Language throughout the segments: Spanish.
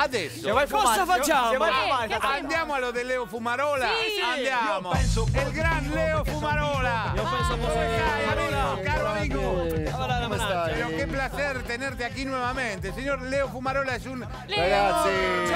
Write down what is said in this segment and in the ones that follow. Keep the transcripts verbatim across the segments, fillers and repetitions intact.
adesso cosa facciamo? Eh, andiamo allo del Leo Fumarola? Sì, Andiamo. Il gran Leo Fumarola. Io penso Come stai, amico? Caro amico. Come stai? Pero qué placer tenerte aquí nuevamente. Señor Leo Fumarola es un Ragazzi,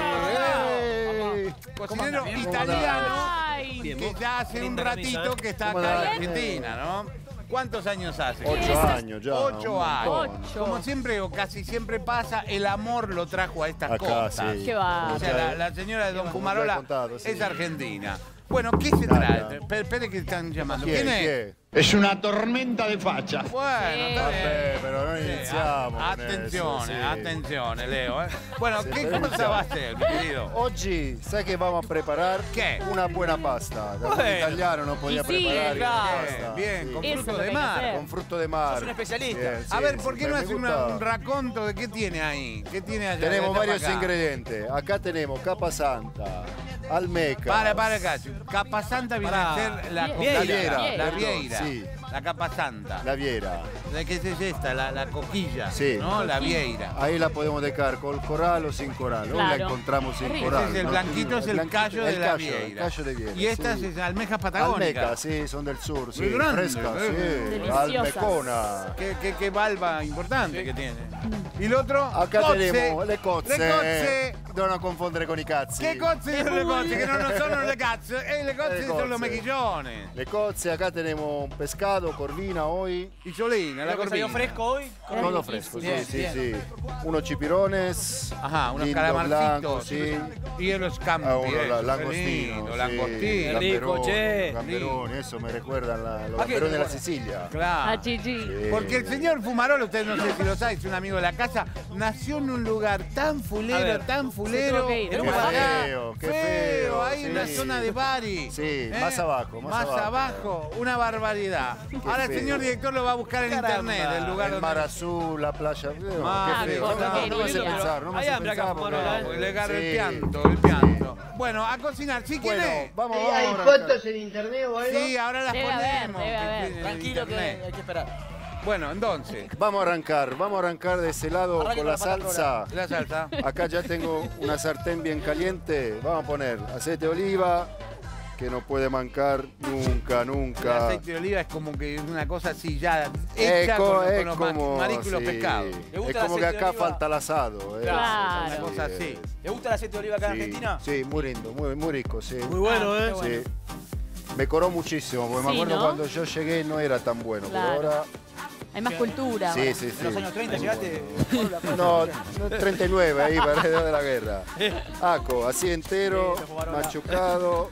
Ciao, cocinero italiano Ay. que ya hace un ratito que está ¿Cómo acá en andás? Argentina, ¿no? ¿Cuántos años hace? Ocho años ya. Ocho un años. montón. Ocho. Como siempre o casi siempre pasa, el amor lo trajo a estas Acá, cosas. sí. Qué va. O sea, la, la señora de Don Como Fumarola te he contado, sí. es argentina. Bueno, ¿qué se Dale. trae? Pe- Espere que están llamando. ¿Quién? ¿Quién es? ¿Quién? Es una tormenta de facha. Bueno, Sí. está Vabbè, bien. pero no Sí, iniziamo a- con Attenzione, eso, sì. attenzione, Leo. eh. Bueno, Sì, ¿qué però cosa iniziamo. va a hacer, mi querido? Oggi sai che vamos a preparar ¿Qué? una buena pasta. Da Bueno. un italiano no podía Y sí, preparar claro. una Bien, pasta. bien, Sí. con Eso fruto es lo de que hay que mar. hacer. Con fruto de mar. Sos un especialista. Bien, A sí, ver, ¿por sí, qué no me hace una- gusta. un raconto de qué tiene ahí? ¿Qué tiene allá? Tenemos de varios acá? ingredientes. Acá tenemos capa santa, almeca. Para, para acá. Capa Santa viene Pará. a ser la Vie- coquilla. Vieira, La perdón, vieira. sí. La capa santa. La viera. ¿De qué es esta? La, la coquilla. Sí. ¿No? La vieira. Ahí la podemos dejar con coral o sin coral. Hoy la Claro. encontramos sin Es rico. coral. Ese es el ¿no? blanquito, es el, blanquito, callo de el la callo, vieira. El callo de viera. Y estas sí. es almejas patagónicas. Almeca, sí, son del sur, sí. Muy grande, Frescas, eh. sí. Deliciosas. Almecona. Qué, qué, qué valva importante que tiene. ¿Y el otro? Acá Cozze. tenemos le cozze. Le cozze. Non confondere con i cazzi. ¿Qué cozze son le cozze? Que no, no son le cazzo. Eh, le cozze Le son los cozze. mejillones. Le cozze, acá tenemos un pescado, corvina hoy. Y Solina, la Lo que salió corvina. fresco hoy. Todo fresco, Bien, sí, sí, bien. sí. Unos chipirones. Ajá, unos lindo, calamarcitos. blanco, sí. Y los campi. Ah, uno, eso, la, qué langostino. lindo, sí. langostino. Qué rico, Gamberoni, che. Gamberoni, eso me recuerdan la, los ¿A qué gamberoni de la te Sicilia. Claro. A Chichi. Sí. Porque el señor Fumarola, usted no sé si lo sabe, es un amigo de la casa, nació en un lugar tan A fulero, ver, tan se fulero. tuvo que ir. en Qué un acá, feo, qué feo, ahí en la sí. zona de Bari. Sí, más abajo, más abajo. abajo, una barbaridad. Ahora el feo. señor director lo va a buscar en Caramba. internet, el lugar El donde... mar azul, la playa. No, Ah, qué feo. qué No, no, no me hace querido, pensar, no me hay hace hambre acá, pensar. porque- Fumarola, ¿eh? Porque le agarra el Sí. pianto, el pianto. Bueno, a cocinar, ¿sí quién Bueno, es? vamos, Eh, vamos. ¿Hay a arrancar. fotos en internet o algo? Sí, ahora las Debe haber, ponemos. debe haber. en Tranquilo que internet. hay que esperar. Bueno, entonces, Vamos a arrancar, vamos a arrancar de ese lado Arranque con con la la pata salsa. la salsa. Acá ya tengo una sartén bien caliente. Vamos a poner aceite de oliva, que no puede mancar nunca, El nunca. aceite de oliva es como que es una cosa así ya Es, hecha co- con, con es los como, mariscos y los sí. pescados. ¿Le gusta Es el como que aceite de acá oliva? falta el asado. eh. Claro. Una cosa Sí, así. ¿Te gusta el aceite de oliva acá en sí, Argentina? Sí, muy lindo, muy, muy rico, sí. Muy bueno, Ah, ¿eh? qué bueno. Sí. Mejoró muchísimo, porque me Sí, acuerdo ¿no? cuando yo llegué no era tan bueno, Claro. pero ahora Hay más cultura. sí, sí, En sí. los años treinta llegaste. No, no, treinta y nueve ahí, para la edad de la guerra. Aco, así entero, Sí, lo jugaron la- machucado.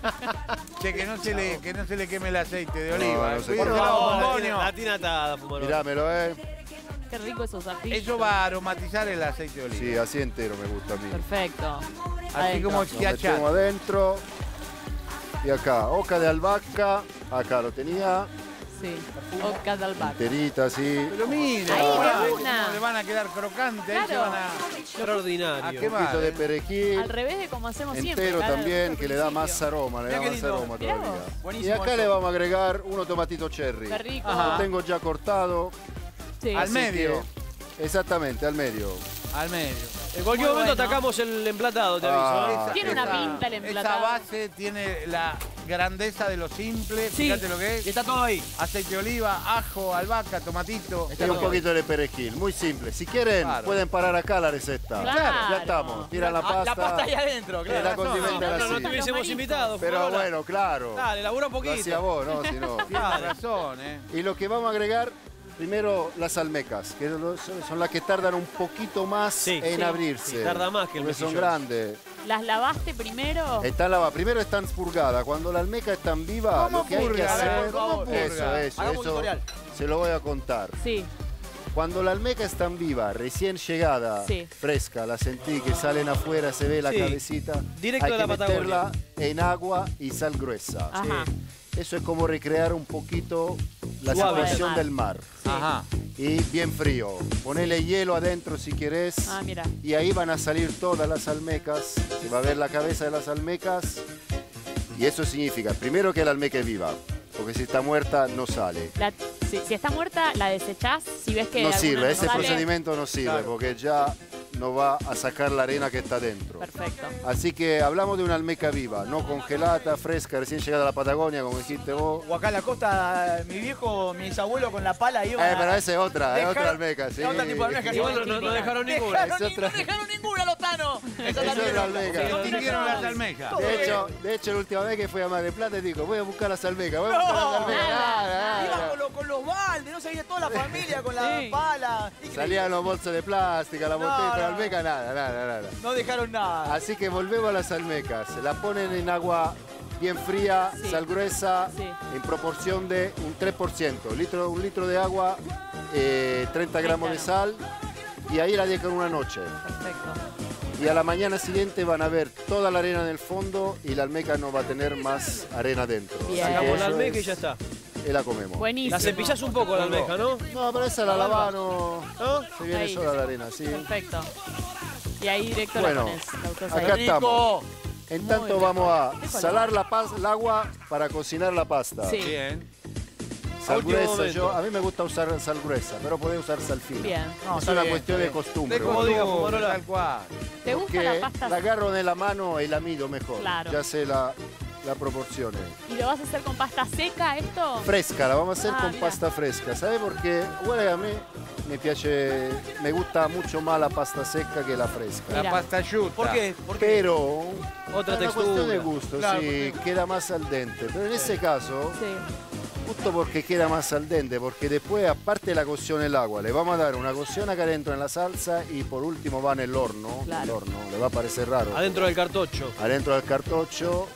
Che, que no se le, que no se le queme el aceite de No, oliva. no eh. se Cuídese queme. la No, bombonio. La tina atada, Fumarola. Mirámelo, eh. Qué rico esos ajillos. Eso va a aromatizar el aceite de oliva. Sí, así entero me gusta a mí. Perfecto. Así Adentro. como Lo chiachá. metemos adentro. Y acá, hoja de albahaca. Acá lo tenía. Sí. Oca de albahaca. Enterita, así. Pero mira, Ahí, de ah, una. cómo le van a quedar crocantes. Ahí se Claro. van a, a Extraordinario. quemar. Un poquito de eh. perejil. Al revés de como hacemos siempre. Entero acá al también, que le da más principio. aroma, le da Mirá qué más lindo. aroma Mirá todavía. vos. Y Buenísimo acá eso. le vamos a agregar unos tomatitos cherry. Qué rico. Ajá. Lo tengo ya cortado. Sí. Al así medio. que- exactamente, al medio. Al medio. En cualquier Muy momento bueno. atacamos el emplatado, te Ah. aviso. ¿eh? Tiene una pinta el Esa emplatado. base tiene la grandeza de lo simple. Sí. Fíjate lo que Y es. está todo ahí. Aceite de oliva, ajo, albahaca, tomatito. Y un poquito de perejil, muy simple. Si quieren, Claro. pueden parar acá la receta. Claro. Ya estamos. Tiran la Ah, pasta. La pasta ahí adentro, y claro. la razón. condimentan No, no, así. no te hubiésemos Los invitado. Pero Fumarola. bueno, claro. Dale, labura un Lo hacía poquito. vos, ¿no? Si no. Tienes Dale. razón, ¿eh? Y lo que vamos a agregar, primero las almecas, que son son las que tardan un poquito más Sí. en Sí. abrirse. Sí, tarda más que el porque son mejillón. grandes. ¿Las lavaste primero? Están lavadas. Primero están purgadas. Cuando la almeca está viva, ¿Cómo lo que hay que purga? hacer. Por favor. Eso, eso, Hagamos un eso. tutorial. Se lo voy a contar. Sí. Cuando la almeca está viva, recién llegada, Sí. fresca, la sentí que salen afuera, se ve la Sí. cabecita. Directo hay de que la Patagonia. meterla en agua y sal gruesa. Ajá. Eso es como recrear un poquito la Suave. situación del mar. Ajá. Y bien frío. Ponele hielo adentro si querés. Ah, mira. Y ahí van a salir todas las almecas. Se va a ver la cabeza de las almecas. Y eso significa, primero, que la almeca es viva. Porque si está muerta, no sale. La- si, si está muerta, la desechás. Si ves que No alguna sirve, ese sale, procedimiento no sirve, Claro. porque ya no va a sacar la arena que está dentro. Perfecto. Así que hablamos de una almeca viva, no congelada, fresca, recién llegada a la Patagonia, como dijiste vos. O acá en la costa, mi viejo, mis abuelos con la pala iban Eh, a- pero esa es otra, es Dejar- otra almeca, sí. es otra tipo de almeca, sí. Igual no, no- no dejaron ninguna. Dejaron, Es ni- otra- no dejaron ninguna, los tanos. Esa Es también otra no. almeca. Sí, No no vinieron tiene- las almejas. De hecho, de hecho, la última vez que fui a Mar del Plata, digo, voy a buscar las almecas, voy a No, buscar las almecas. nada, Nada, nada. Iban con, lo- con los baldes, no sabía toda la familia con la Sí. pala. Increíble. Salían los bolsos de plástica, la No, botella, pero no. almeca nada, nada, nada. No dejaron nada. Así que volvemos a las almecas. La ponen en agua bien fría, Sí. sal gruesa, Sí. en proporción de un tres por ciento. Litro, un litro de agua, eh, treinta gramos de sal, y ahí la dejan una noche. Perfecto. Y a la mañana siguiente van a ver toda la arena en el fondo y la almeca no va a tener más arena dentro. Bien. Así que Sacamos la eso almeca y es- ya está. y la comemos. Buenísimo. La cepillás un poco la almeja, ¿no? No, pero esa la lavamos, no, ¿No? se viene Ahí. sola la arena, sí. Perfecto. Y ahí directo Bueno, la pones. La usás ahí. acá Rico. estamos. En Muy tanto rico. vamos a Qué color. salar la pas- el agua para cocinar la pasta. Sí. Bien. Sal Último gruesa, momento. yo, a mí me gusta usar sal gruesa, pero podés usar sal fina. Bien. No, Es está una bien, cuestión de está bien. costumbre. De Como diga, costumbre, Fumarola. tal cual. ¿Te gusta Porque la pasta? la agarro de la mano y la mido mejor. Claro. Ya sé la, la proporciones. ¿Y lo vas a hacer con pasta seca esto? Fresca, la vamos a hacer Ah, con mira. pasta fresca. ¿Sabe por qué? Bueno, a mí me piace, me gusta mucho más la pasta seca que la fresca. La Mira. pasta yuta. ¿Por qué? ¿Por qué? Pero Otra es una cuestión de textura. gusto, Claro, sí, porque- queda más al dente. Pero en ese caso, Sí. justo porque queda más al dente, porque después, aparte de la cocción en el agua, le vamos a dar una cocción acá adentro en la salsa y por último va en el horno. Claro. El horno, le va a parecer raro. Adentro del cartocho. Adentro del cartocho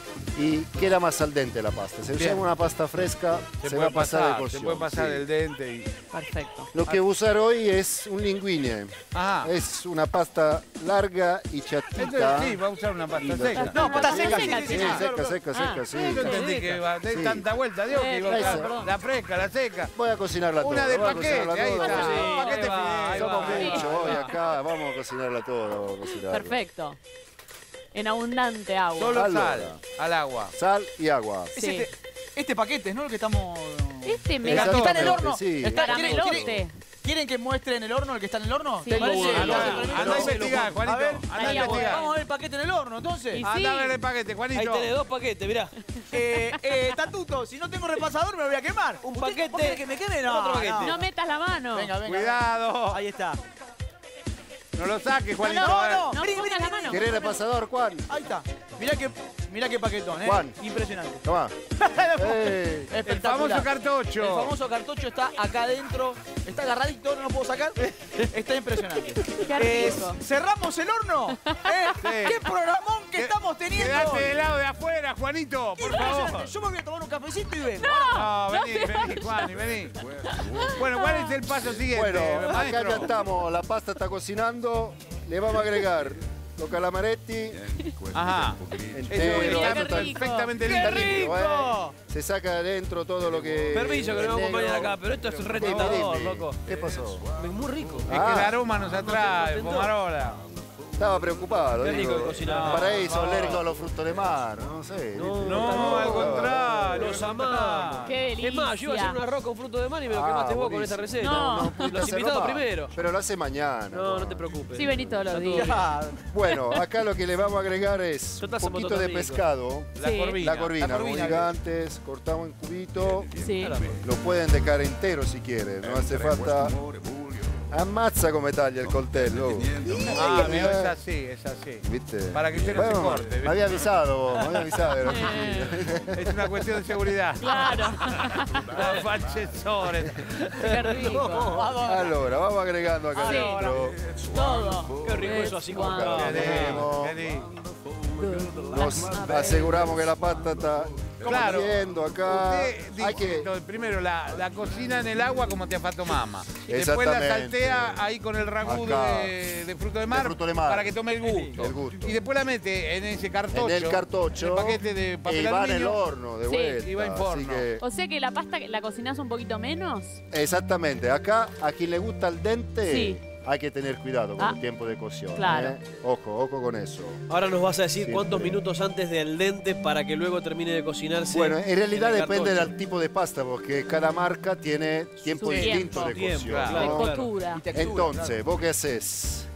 y queda más al dente la pasta. Si Bien. usamos una pasta fresca, se, Se, va a puede pasar de pasar, cocción. se puede pasar sí. del dente y... Perfecto. Lo que voy a usar hoy es un linguine. Ajá. Es una pasta larga y Entonces chatita. sí, va a usar una pasta Y- seca. No, pasta Sí, seca, sí, sí, sí, sí, Sí, sí, seca, claro, seca, Ah, seca, sí. Yo entendí que va de Sí. tanta vuelta, Dios, que iba a Eh, usar perdón. la fresca, la seca. Voy a cocinarla toda. Una de voy a paquete, cocinarla ahí toda. está. Sí, Un paquete ahí va, fideo. ahí Somos va, ahí muchos va. hoy acá, vamos a cocinarla toda. Vamos a cocinarla. Perfecto. En abundante agua. Solo Allora. sal al agua. Sal y agua. Es Sí. este, este paquete, ¿no? El que estamos... Este me Exacto. Está en el horno. Sí. Está- ¿quieren, Caramelote. quieren- quieren que muestre en el horno el que está en el horno? Sí. ¿Te parece? Tengo uno. Lo hace Anda, tremendo. anda a Sí, lo investigar, Juan. Juanito. A ver, Anda a ahí vamos. investigar. Vamos a ver el paquete en el horno, entonces. Y- Anda a Sí. ver el paquete, Ahí Juanito. tenés dos paquetes, mirá. Eh, eh, Tatuto, si no tengo repasador me voy a quemar. Un ¿Usted- paquete. ¿Vos querés que me queme? No, Otro paquete. No metas la mano. Venga, venga. Cuidado. Ahí está. No lo saques, Juanito. no, a ver. no. No Vení, pongas vení, la mano. ¿Querés repasador, Juan? Ahí está. Mirá qué, mirá qué paquetón, ¿eh? Juan. Impresionante. Toma. Ey. El Espectacular. famoso cartocho. El famoso cartocho está acá adentro. Está agarradito, no lo puedo sacar. Está impresionante. Qué rico. ¿Cerramos el horno? ¿Eh? Sí. ¿Qué programón que Que- estamos teniendo? Quédate del lado de afuera, Juanito, por Impresionante. favor. Yo me voy a tomar un cafecito y vengo. No, vení, vení, Juan, vení. Bueno, ¿cuál es el paso siguiente, Bueno, acá maestro? ya estamos. La pasta está cocinando. Le vamos a agregar los calamaretti. Ajá. Entero. Uy, mira Está qué rico. perfectamente ¡Qué lindo. rico! ¿eh? Se saca de adentro todo lo que. Permiso que no me voy a acompañar negro. acá, pero esto es Dime, retentador, dime. loco. ¿Qué pasó? Es muy rico. Es que Ah. el aroma nos atrae, tentó. Pomarola. Estaba preocupado. Qué digo. rico que cocinaba. Para eso, No. alérgico a los frutos de mar. No sé. No, No, al contrario. Los amamos. Qué Es más, yo iba a hacer un arroz con fruto de mar y me lo Ah, quemaste vos con buenísimo. esta receta. No. No pudiste Los hacerlo invitados más. primero. Pero lo hace mañana. No, no te preocupes. Sí, vení todos los Está todo días. Ah, Bueno, acá lo que le vamos a agregar es Total, un somos poquito todos de amigos. pescado. La Sí. corvina. La corvina, La como corvina, diga antes, cortamos en cubito. Sí. Lo pueden decar entero si quieren, no hace falta. Ammazza come taglia il coltello. Ah, amigo, es así, es así. ¿Viste? Para que usted no se Bueno, corte. Me había avisado vos, me había avisado. era Eh, Es una cuestión de seguridad. Claro. La facessore. Qué rico. Allora, vamos agregando acá Sí. adentro. Todo. Qué rico eso así con Guau. carne. Tenemos. Vení. Nos aseguramos que la pasta está Claro. cociendo acá. Usted dice, Hay que. entonces, primero la, la cocina en el agua como te ha fatto mamá. Después la Exactamente. saltea ahí con el ragú Acá. de, de fruto de mar, De fruto de mar. para que tome el gusto. El gusto. Y después la mete en ese cartocho. En el cartocho. En el paquete de papel y va en el aluminio. horno de Sí. vuelta. Y va en así forno. que- O sea que la pasta la cocinás un poquito menos. Exactamente. Acá, a quien le gusta el dente, Sí. hay que tener cuidado con Ah, el tiempo de cocción. claro. ¿eh? Ojo, ojo con eso. Ahora nos vas a decir Siempre. cuántos minutos antes del dente para que luego termine de cocinarse. Bueno, en realidad el depende cartocho. del tipo de pasta, porque cada marca tiene tiempo Su distinto tiempo. de Tiempo, cocción. claro. De ¿no? costura. Y textura, Entonces, ¿vos qué haces?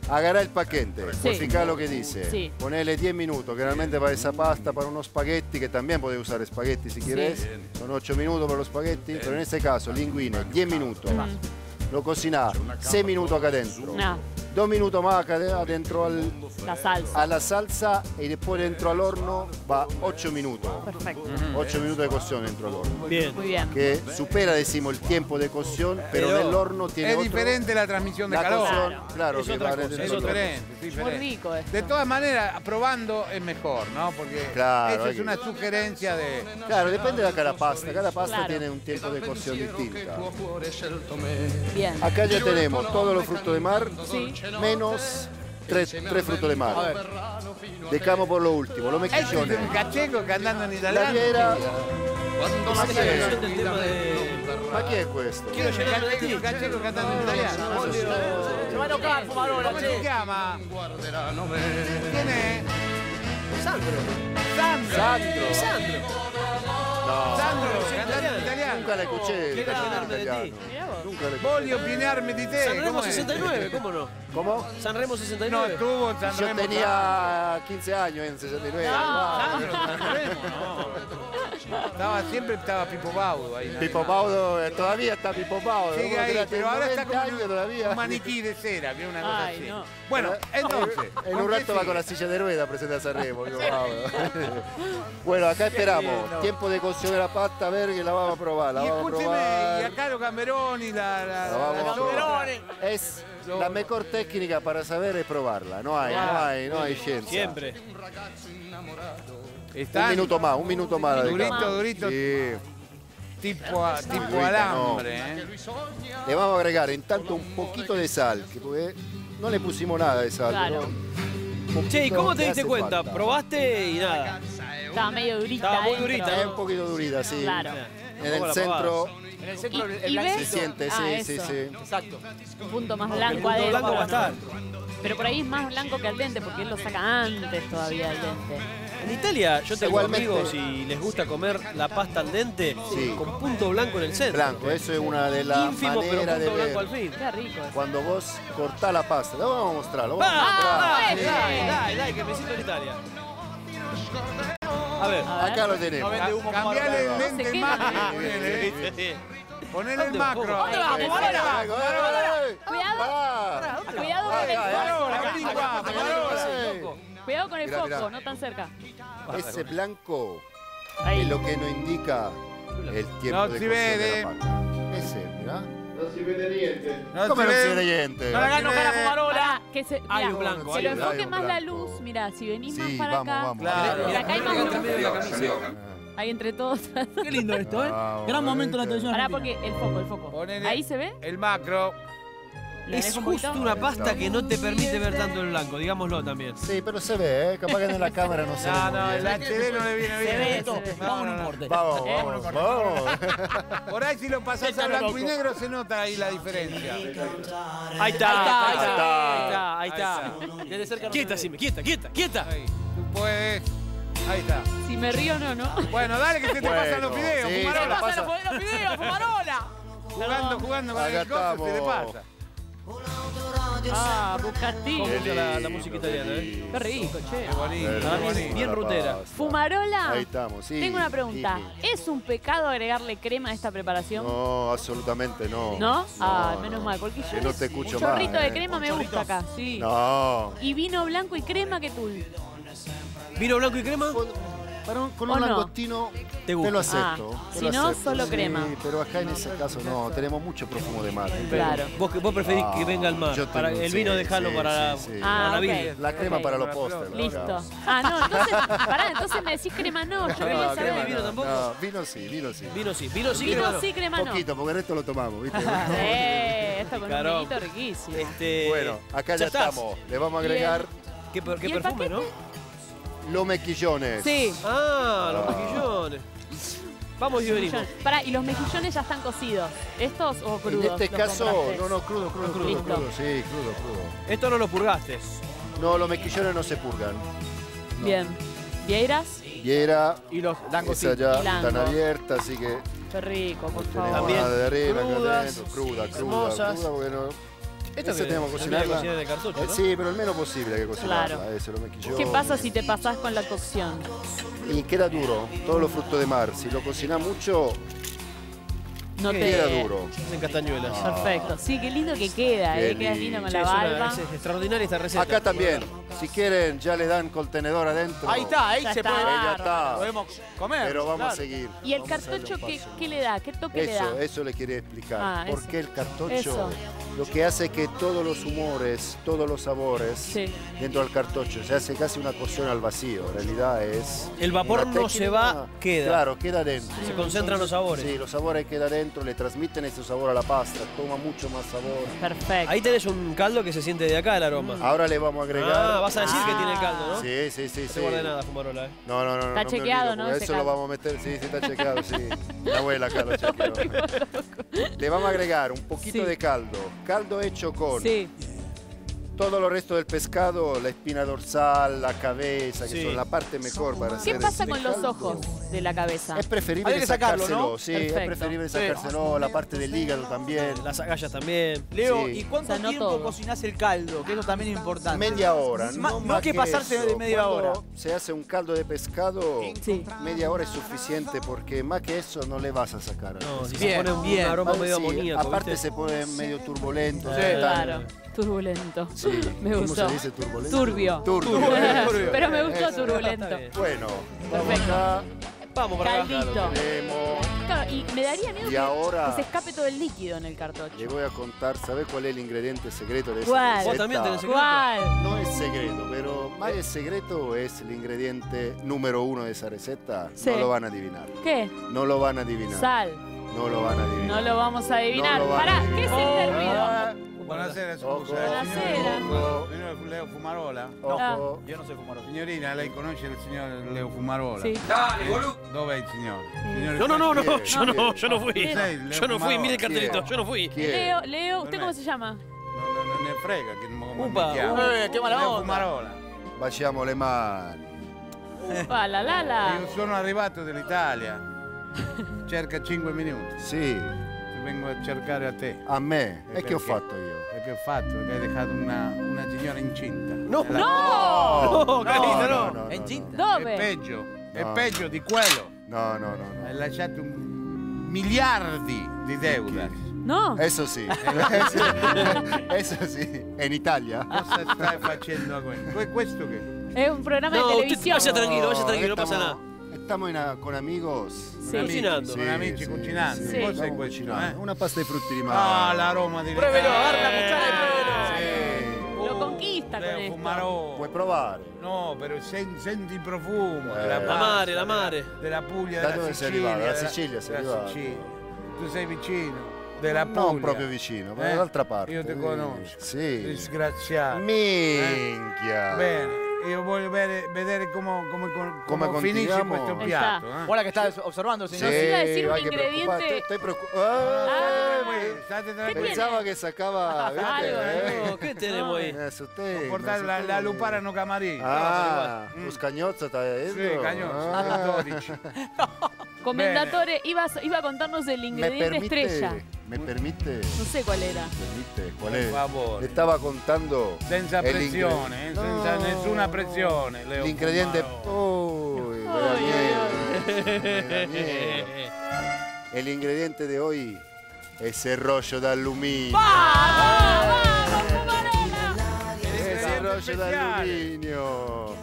Agarra el paquete, Sí. fija lo que dice, Sí. ponele diez minutos, generalmente va esa pasta para unos spaghetti, que también puedes usar espagueti si quieres, son ocho minutos para los spaghetti, pero en este caso, linguine, diez minutos, lo cocinás seis minutos acá adentro, No, dos minutos más acá adentro al, la salsa. a la salsa y después dentro al horno va ocho minutos, Perfecto. ocho minutos de cocción dentro al horno, Bien. Muy bien. que supera, decimos, el tiempo de cocción, pero, Pero en el horno tiene Es otro- diferente la transmisión de la calor. cocción, Claro. claro, Es que otra va cosa, desde Es el horno. diferente, es Muy diferente. rico esto. De todas maneras, probando es mejor, ¿no? Porque Claro, esa hay es que- una sugerencia de... Claro, depende de cada pasta. Cada pasta Claro. tiene un tiempo de cocción distinta. Bien. Acá ya tenemos todos los frutos de mar, Sí. menos tres, tres frutos de mar. Dejamos por lo último, los Ese es mejillones. un cacheco cantando en La italiano. viera, Esa es la canción del tema de... ¿ma chi è questo? Quiero llenarme de ti. Un cacheco cantando en italiano. Se va a enojar, Fumarola, ¿Cómo se che. llama? ¿Quién es? Sandro. Sandro. Sandro. Sandro. No, Sandro, canción cantante en italiana. nunca italiano. la escuché el Quiero canción llenarme de italiano. ti. Mirá vos. Nunca la escuché. Voglio opinarme di te. Sanremo ¿Cómo es? sesenta y nueve, ¿cómo no? ¿Cómo? Sanremo sesenta y No, nueve. estuvo en Yo Sanremo. tenía quince años en sesenta y nueve. Sandro, Sanremo, no. Estaba, siempre estaba Pipo Baudo ahí. Pipo Baudo, eh, todavía está Pipo Baudo. Sigue Uno ahí, tiene pero ahora está noventa como años un, todavía. un maniquí de cera, que es una cosa Ay, así. no. Bueno, entonces. En ¿con un qué rato va sigue? con la silla de ruedas a presentar a Sanremo. Pipo Baudo. Bueno, acá esperamos. Tiempo de cocción de la pasta, a ver que la vamos a probar. La Y vamos a escúcheme, y probar. acá los Gamberoni, la, la, La vamos la a probar. sopa. Es la mejor técnica para saber es probarla. No hay, no hay, no hay ciencia. Siempre. Un Están minuto más, un minuto más. la durito, dejamos. durito, Sí. tipo, a- tipo Durita, alambre. ¿eh? Le vamos a agregar en tanto un poquito de sal, que porque no le pusimos nada de sal. Claro. pero un poquito Che, ¿y cómo te le diste hace cuenta? falta. Probaste y nada. Estaba medio durita. Estaba muy adentro. durita, Es un poquito durita, sí. Claro. En ¿Cómo el la centro En el centro, el, ¿Y- el y blanquito. ves? se siente, Ah, sí, sí, eso. sí. Exacto. Un punto más El blanco punto adentro. blanco va a estar. Pero por ahí es más blanco que al dente, porque él lo saca antes todavía al dente. En Italia yo tengo Igualmente- amigos y les gusta comer la pasta al dente Sí. con punto blanco en el centro. Blanco, eso es una de las Ínfimo, pero maneras de punto blanco al ver. fin. Qué rico eso. Cuando vos cortás la pasta, lo vamos a mostrar, lo vamos a ¡Vamos! mostrar. Dale, Sí. dale, dale, dale, que me siento en Italia. A ver. A ver. Acá lo tenemos. No vende humo, Cambiale el Fumarola. lente Se el quema. macro. Ponele, eh. Ponele el ¿Dónde macro. vamos? ¿Dónde vamos, Eh, Fumarola? venga, venga, venga. Cuidado. Pará. Cuidado con el Fumarola, foco. vení, guapo, Fumarola. Cuidado con el Mirá, foco, mirá. no tan cerca. Ese blanco es Ahí. lo que nos indica el tiempo No de si cocción vede. de la pasta. Ese, mirá. No si vede niente. No ¿Cómo si no se vede? vede niente? No le hagas enojar a Fumarola. Pará, que se, Hay mirá, un blanco, se hay lo un blanco. enfoque más la Blanco. luz. Mirá, si venís más Sí, para vamos, acá. vamos. Claro. Por acá hay más luz. la camisa. Ahí entre todos. Qué lindo esto, ¿eh? Vamos, Gran momento de la ¿viste? televisión Pará, argentina. porque el foco, el foco. Ponele Ahí se ve. el macro. ¿Le Es dejo un justo poquito? una pasta que no te permite ver tanto el blanco, digámoslo también. Sí, pero se ve, ¿eh? Capaz que en la cámara no se ve No, muy no, bien. el H D no le viene bien. Se ve, Esto, se ve. vamos a no, un no. corte. Vamos, ¿Eh? vamos, vamos. Por ahí si lo pasás a blanco y negro se nota ahí la diferencia. Ahí está, Ahí está, ahí ahí está, ahí Ahí está. Desde cerca no Quieta, se Sime, ve. quieta, quieta, quieta. Ahí, tú puedes. Ahí está. Si me río, no, no. Bueno, dale que se te Bueno, pasan los videos, sí, Fumarola. se pasa. ¡Pásalo por los videos, Fumarola! Jugando, jugando con Acá el coso se le estamos. pasa. Ah, Bucatí. ¿Cómo gusta la, la lindo, música qué italiana, eh? lindo. Qué rico, che. Qué bonito, Qué qué Para mí es bonito. bien la rutera. pasta. Fumarola. Ahí estamos, sí. Tengo una pregunta. sí. ¿Es un pecado agregarle crema a esta preparación? No, absolutamente no. ¿No? Ah, No, menos no. mal, porque yo Que no te escucho un más, chorrito de eh. crema me gusta acá, sí. No. Y vino blanco y crema que tú. ¿Vino blanco y crema? Con, para un- con ¿O un no? langostino ¿Te te gusta? lo acepto. Ah, te si lo no, acepto, solo sí, crema. Pero acá en ese caso no, tenemos mucho profumo de mate. Claro. ¿Vos, vos preferís que Ah, venga el mar? yo Para tengo- el sí, vino dejalo sí, para, la- sí, sí. Ah, para la ok. vida. La crema Ok. para los Para la postres. Listo. acá. Ah, no, entonces, pará, entonces me decís crema no, yo quería No, saber. crema y vino tampoco. No, vino sí, vino sí. Vino sí, vino sí, crema Vino no. sí, crema no. Poquito, porque el resto lo tomamos, ¿viste? Eh, esto con Caramba. un vinito riquísimo. Este, Bueno, acá ya, estás. estamos. Le vamos a agregar Qué, per- qué ¿Y el perfume, ¿no? los mejillones. Sí. Ah, los mejillones. Vamos y venimos. Mejillón. Pará, y los mejillones ya están cocidos. ¿Estos o En crudos? este los caso, compraste? no, no, crudo, crudo, crudo, Listo. crudo, sí, crudo, crudo. Esto no lo purgaste. No, los mejillones no se purgan. Bien. ¿Vieiras? Y era, Y los esa langostinos. ya Y lango. están abiertas, así que Qué rico, por tenemos favor. También nada de arena acá crudas, adentro, cruda, cruda, hermosas. cruda, porque no, Esta se que tenemos que termina de cocinarla. cocinar el cartucho, Eh, ¿no? sí, pero el menos posible que cocinarla. Claro. Eso lo me quillo. ¿Qué pasa si te pasás con la cocción? Y queda duro, todos los frutos de mar. Si lo cocinas mucho, No te... queda duro. En castañuelas. Perfecto. Sí, qué lindo que queda, Qué ¿eh? Queda lindo. lindo con Sí, la es, una- barba. es extraordinaria esta receta. Acá también. Si quieren, ya le dan col tenedor adentro. Ahí está, ahí Ya se está. puede. Ahí ya está. Podemos comer. Pero vamos claro. a seguir. ¿Y el Vamos a darle cartocho un qué, paso. qué le da? ¿Qué toque le Eso, da? eso le quería explicar. Ah, eso. Porque el cartocho Eso. lo que hace es que todos los humores, todos los sabores Sí. dentro del cartocho se hace casi una cocción al vacío. En realidad es. El vapor una no se técnica- va, queda. Claro, queda dentro. Se concentran los sabores. Sí, los sabores quedan dentro, le transmiten ese sabor a la pasta, toma mucho más sabor. Perfecto. Ahí tenés un caldo que se siente de acá el aroma. Ahora le vamos a agregar. Ah, vas a decir Ah. que tiene el caldo, ¿no? Sí, sí, sí, No sí. te guardes nada, Fumarola, ¿eh? No, no, no. Está no chequeado, me olvido, ¿no? porque Ese Eso lo caldo. vamos a meter, sí, sí, está chequeado, sí. La abuela acá lo chequeó. Le vamos a agregar un poquito Sí. de caldo. Caldo hecho con Sí. todo lo resto del pescado, la espina dorsal, la cabeza, que Sí. son la parte mejor para hacer ¿Qué pasa este con los caldo. ojos de la cabeza? Es preferible Hay que sacarlo, sacárselo, ¿no? sí, Perfecto. es preferible Sí. sacárselo, la parte del hígado también. Las agallas también. Leo, Sí. ¿y cuánto O sea, no tiempo todo. cocinás el caldo? Que eso también es importante. Media hora, Ma- no, no más que pasarse eso. de media Cuando hora. se hace un caldo de pescado, Sí. media hora es suficiente porque más que eso no le vas a sacar. No, si Bien, se pone un bien. aroma Ah, medio sí, amoníaco, aparte ¿viste? se pone medio turbulento. Sí. no es tan- Claro. Turbulento. Sí. Me ¿Cómo gustó. se dice turbulento? Turbio. Turbio. Turbio. Pero me gustó Eso. turbulento. Está bien. Bueno, vamos Perfecto. acá. Vamos para acá. Caldito. Tenemos. Claro, y me daría miedo Y que, ahora- que se escape todo el líquido en el cartocho. Le voy a contar, ¿sabes cuál es el ingrediente secreto de esa ¿Cuál? receta? ¿Vos también tenés secreto? ¿Cuál? No es secreto, pero más el secreto es el ingrediente número uno de esa receta. Sí. No lo van a adivinar. ¿Qué? No lo van a adivinar. Sal. No lo van a adivinar. No lo vamos a adivinar. No lo van a Pará, adivinar. ¿qué es este ruido? Ah, Buonasera, Ojo. scusa. Buonasera. Signor, signor Leo Fumarola. Ojo. Yo no soy fumador. Signorina, lei conosce il signor Leo Fumarola? Sí. Dov'è il signore? Signore No, no, no, no, Bien, yo no, bien. yo no fui. Chi sei? Leo Yo no fui, mire el Fumarola? cartelito, ¿Quién? yo no fui. ¿Quién? Leo, Leo, ¿usted Non cómo è- se llama? Non, non- non ne frega che come Upa, mi chiamo. Eh, che mala Leo onda. Fumarola. Baciamo le mani. Upa, la la la. Io sono arrivato dall'Italia. Cerca cinque minuti. Sì, Ti vengo a cercare a te. a me. E E che ho perché? fatto io? Perché ho fatto? Perché hai lasciato una, una signora incinta. No, Nella- ¡No! No, carita, no. no, È no, incinta? È Dove? peggio, è No. peggio di quello. No, no, no, no. Hai lasciato un- miliardi di deuda. No. Eso sí. Eso, eso sí. En Italia. Cosa stai facendo con que- questo che? Es un programa No, de usted televisión. vaya tranquilo, vaya tranquilo, no pasa estamos- nada. Estamos en- con amigos. Sí. Cocinando. Con amici cucinando. sì. Cosa è Estamos questo? cucinando. Eh? Una pasta di frutti di mare. Ah, l'aroma di Pruébelo, Riccardo. agarra la cuchara y pruébelo. Sì. Lo conquista con Leo esto. Fumarola. Puoi provare. No, però sen- senti il profumo Eh. della La pasta, mare, la mare. della, della Puglia, Da della dove sei Sicilia. arrivato? Da della- Sicilia sei della arrivato? Sicilia. Tu sei vicino della Puglia. Non proprio vicino, ma Eh? dall'altra parte. Io ti conosco. Sì. Disgraziato. Minchia. Bene, io voglio vedere, vedere come, come, come, Come finisce continuiamo? questo Ahí piatto. está. Eh? Guarda que está observando, Sì, señor. Nos iba a decir un vai che ingrediente- preoccupate. Estoy preoccupato. Ah. Eh, state ¿Qué tranquilli. Pensaba que sacaba. ¿viste? Algo, Eh. No, ¿qué tenemos ahí? Me asusté. me Portare la, asusté. la lupara no camarín. Ah, Mm. los cañozos está dentro. Sì, cagnozzo, Ah. dodici. Commendatore, iba, iba a contarnos el Me ingrediente permite, estrella. me permite, No sé cuál era. permite, ¿cuál Per es? favore. Le estaba contando Senza el pressione, ingre- eh, senza nessuna pressione. Leo L'ingrediente. Fumarola. Uy, me da Ay, miedo, me da miedo. El ingrediente de hoy es el rollo de aluminio. ¡Vamos, Fumarola! Es el rollo de especial. aluminio.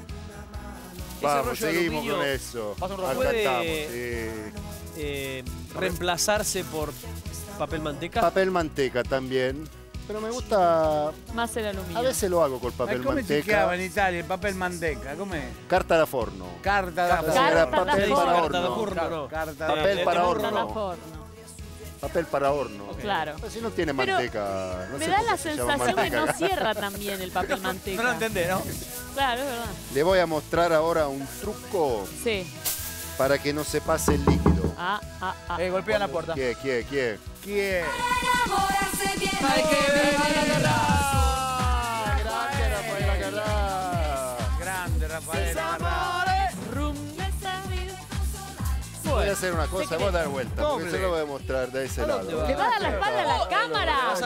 Ese Vamos, rollo de seguimos aluminio con eso. pasa un rato. Acá Puede- estamos, sí. Eh, reemplazarse por papel manteca. Papel manteca también. Pero me gusta. Más el aluminio. A veces lo hago con Ma papel come si chiama manteca. in Italia il papel manteca? Com'è? Carta da forno. Carta da Carta forno. era da papel forno. para Carta de horno. horno, no. Carta Papel da para Horno horno. al forno. Papel para horno. Claro. Pues si no tiene Pero manteca. No Me sé da por qué la se llama sensación que manteca. no cierra tan bien el papel manteca. No lo entendés, ¿no? Claro, es verdad. Le voy a mostrar ahora un truco Sí. para que no se pase el líquido. Ah, ah, ah. Eh, golpean la puerta. ¿Quién, quién, quién? Chi è? Grande Raffaele Carrà. Rum de sabido. Voy a hacer una cosa, ¿Qué voy a dar vuelta, porque Doble. se lo voy a mostrar de ese lado. dónde va? ¿Le va a dar la espalda a la cámara? Vas a dar-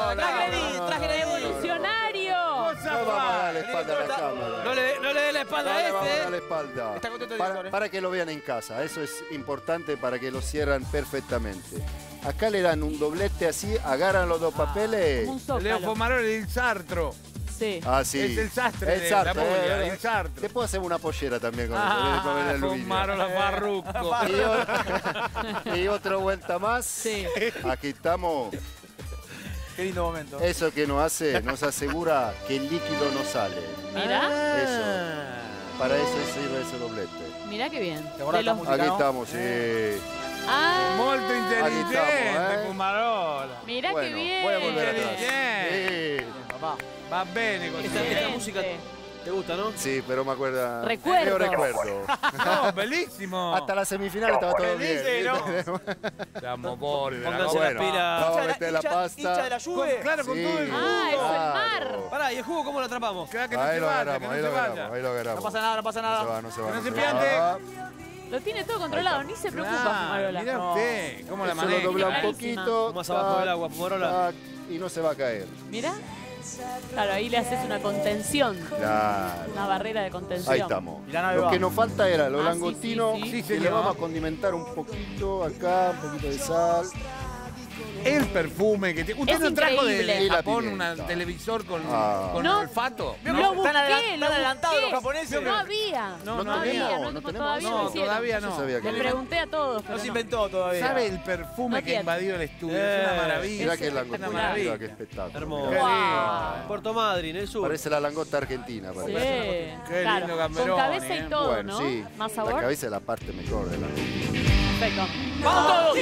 no, traje, no, no, traje no, ¡Revolucionario! No vamos a dar la espalda a la cámara. No le, no le dé la espalda No a le vamos a este. dar la espalda. Está contento el Para, director, ¿eh? para que lo vean en casa, eso es importante para que lo cierran perfectamente. Acá le dan un doblete así, agarran los dos papeles. Un Leo zócalo. Fumarola, el Sartro. Sí. Ah, sí. Es el sastre El de sartre, la Puglia, eh, el Sartre. Después hacemos una pollera también con, el, con el Ah, aluminio. Fumarola Farruco. Y, o- y otra vuelta más. Sí. Aquí estamos. Qué lindo momento. Eso que nos hace, nos asegura que el líquido no sale. Mirá, Eso. Para eso sirve ese doblete. mirá qué bien. ¿Te acordás De los- esta música, Aquí no? estamos, sí. Ah, Molto inteligente, estamos, ¿eh? Fumarola. mirá qué Bueno, bien. voy a volver atrás. Inteligente. Sí. Papá. Va bene con Esta, esta Excelente. música te gusta, ¿no? Sí, pero me acuerda. Recuerdo. Yo recuerdo. No, bellísimo. Hasta la semifinal estaba todo bien. Felices, ¿no? Estamos pobres de la Pónganse copa. las pilas. Vamos a Hincha de meter la hincha- pasta. hincha de la Con- Juve. claro, con Sí. todo el Ah, eso, el mar. Claro. Pará, ¿y el jugo cómo lo atrapamos? Que no Ahí se lo vaya, que agarramos, no ahí se lo vaya. agarramos, ahí lo agarramos. No pasa nada, no pasa No se nada. va, no se va. Que no no se se piante. va. Lo tiene todo controlado, ni se preocupa, Ah, Fumarola. mira No. usted, cómo la Eso lo maneja. dobla un Clarísima. poquito. Más abajo del agua, Fumarola. tac, y no se va a caer. Mirá. Claro, ahí le haces una contención. Claro. Una barrera de contención. Ahí estamos. Y la nave Lo va. que nos falta era los Ah, sí, langostinos. sí, sí. Sí, Que le señor. vamos a condimentar un poquito acá, un poquito de sal. El perfume que tiene. ¿Usted Es no trajo de, increíble. de Y la Japón pimienta. un televisor con, Ah. con No. olfato? Vio Lo que busqué, están adela- lo están adelantados busqué. los japoneses. No había. No, no, no había. tenemos, No, no no, tenemos. todavía No, no hicieron. todavía Yo no. sabía que Le no. pregunté a todos, pero No se no. inventó todavía. ¿Sabe el perfume No que tiene. invadió el estudio? Es una Eh. maravilla. Mira Es que langostino, espectacular. mira qué espectáculo. Hermoso. Qué Mirá. lindo. Puerto Madryn, el sur. Parece la langota argentina. Sí, parece. Qué claro. lindo Con Gamberoni, cabeza y ¿eh? todo, Bueno, ¿no? sí. Más La sabor. cabeza es la parte mejor de la Perfecto. ¡Vamos todos!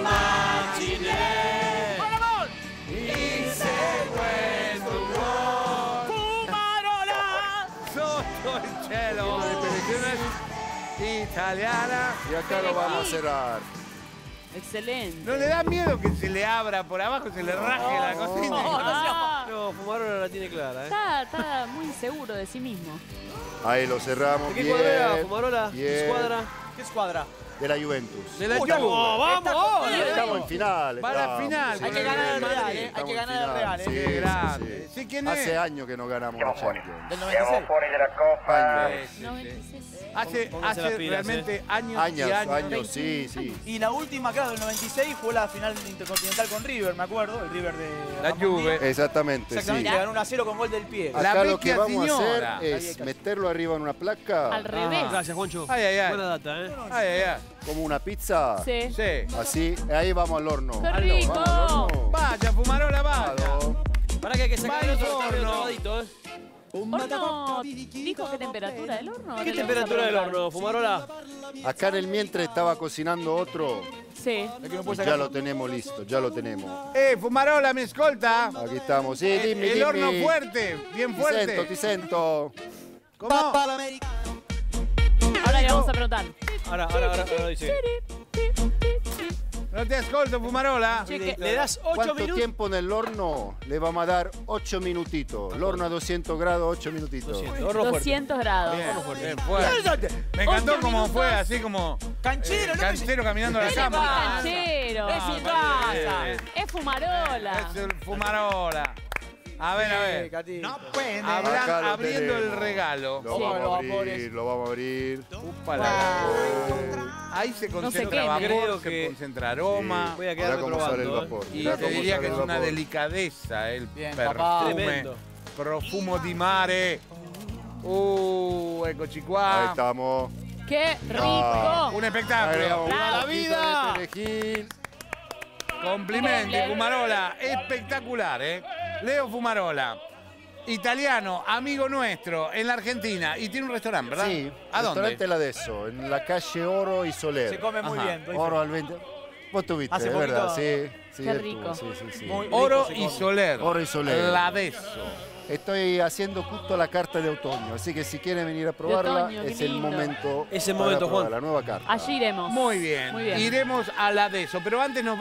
¡Fumarola! Sotto il cielo italiana. Y acá lo vamos a cerrar. Excelente. ¿No le da miedo que se le abra por abajo, se le raje la cocina? Ah, No, Fumarola la tiene clara, ¿eh? está, está muy seguro de sí mismo. Ahí lo cerramos ¿De qué bien. cuadra era, Fumarola? bien. ¿Qué escuadra? ¿Qué escuadra? De la Juventus. De la Uy, Juve. ¡Vamos! ¡Vamos! Está- Estamos en final. Va a la estamos, final. sí. Hay que ganar el Madrid. Real, ¿eh? Hay Estamos que en ganar el final, Real, ¿eh? sí, Qué sí, grande. sí. Sí, ¿quién Hace es? años que no ganamos la Champions. Del noventa y seis. Años. Sí, sí, noventa y sí. seis. Hace, Pónganse las hace pilas, realmente años, Años, y años. años, sí, sí. Y la última, claro, del noventa y seis fue la final intercontinental con River, me acuerdo. El River de La Ramón Juve. Díaz. Exactamente, sí. Exactamente, le ganó un a cero con gol del pie. La Acá lo que vecchia vamos a signora. hacer es meterlo arriba en una placa, Al revés. Gracias, Juancho. Ay, ay, ay. Buena data, ¿eh? Ay, ay, ay. como una pizza. Sí. Sí. Así, ahí vamos al horno. ¡Qué Al rico! Vamos al horno. Vaya, Fumarola, vaya. Claro. Para que hay que sacar el Va al otro horno. trabadito, ¿eh? ¿Horno? ¿Dijo qué temperatura del horno? ¿Qué Le vamos a temperatura del preguntar. horno, Fumarola? Acá en el mientras estaba cocinando otro. Sí. Ya lo tenemos listo, ya lo tenemos. Eh, Fumarola, ¿me escolta? Aquí estamos. Sí, El, dimmi, el dimmi. horno fuerte, bien Ti fuerte. sento, ti sento. ¿Cómo? Ahora le vamos a preguntar. Ahora, ahora, ahora, ahora dice. No te ascolto, Fumarola. Che, Le, que- le das ocho ¿Cuánto minutos. tiempo en el horno? Le vamos a dar ocho minutitos. El horno a doscientos grados, ocho minutitos. doscientos, horno fuerte. doscientos grados. Bien, bien, fuerte. Me encantó Ocho como minutos. fue, así como Canchero, eh, ¿no? canchero caminando a la ¿Qué cama. canchero? Es su casa. eh, Es fumarola. Es el Fumarola. A ver, a ver. No Habla- Acá lo abriendo tenemos. el regalo. Lo Sí, vamos los a abrir, vapores. lo vamos a abrir. Upa, la- Ahí se concentra queme. vapor, Creo se que- concentra aroma. Voy a Mirá quedar cómo sale el probando, ¿eh? vapor. Y mirá te cómo diría sale que es el una vapor. delicadeza el Bien, papá. perfume. Tremendo. Profumo di mare. Uh, eccoci Ahí qua. estamos. ¡Qué rico! Ah. Un espectáculo. Agregamos un ¡Bravo! poquito vida! de perejil. Complimenti, Fumarola. Espectacular, ¿eh? Leo Fumarola. Italiano, amigo nuestro en la Argentina. Y tiene un restaurante, ¿verdad? Sí, ¿A dónde? restaurante La Deso, en la calle Oro y Soler. Se come muy Ajá. bien. doy fe. Oro al veinte. Vos tuviste, Hace es poquito. verdad, sí. sí Qué él rico. tuvo, Sí, sí, sí. Muy- Oro rico, y se come. Soler. Oro y Soler. La Deso. Estoy haciendo justo la carta de otoño, así que si quieren venir a probarla, otoño, qué es el lindo. momento. Es el para momento, probar Juan. La nueva carta. Allí iremos. Muy bien. Muy bien. Iremos a la Deso. Pero antes nos